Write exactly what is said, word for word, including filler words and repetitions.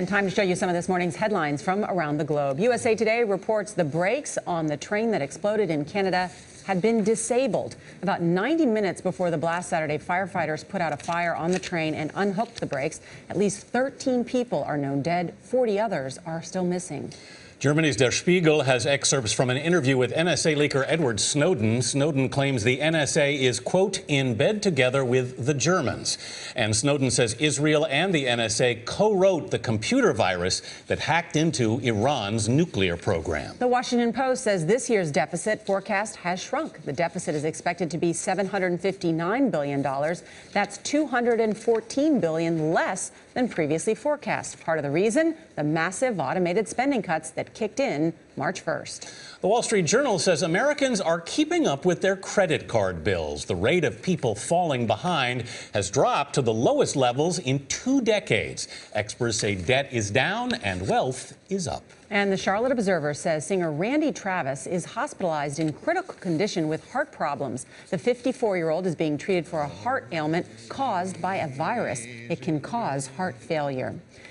And time to show you some of this morning's headlines from around the globe. U S A Today reports the brakes on the train that exploded in Canada had been disabled. About ninety minutes before the blast Saturday, firefighters put out a fire on the train and unhooked the brakes. At least thirteen people are known dead. forty others are still missing. Germany's Der Spiegel has excerpts from an interview with N S A leaker Edward Snowden. Snowden claims the N S A is, quote, in bed together with the Germans. And Snowden says Israel and the N S A co-wrote the computer virus that hacked into Iran's nuclear program. The Washington Post says this year's deficit forecast has shrunk. The deficit is expected to be seven hundred fifty-nine billion dollars. That's two hundred fourteen billion dollars less than previously forecast. Part of the reason? The massive automated spending cuts that kicked in March first. The Wall Street Journal says Americans are keeping up with their credit card bills. The rate of people falling behind has dropped to the lowest levels in two decades. Experts say debt is down and wealth is up. And the Charlotte Observer says singer Randy Travis is hospitalized in critical condition with heart problems. The fifty-four-year-old is being treated for a heart ailment caused by a virus. It can cause heart failure.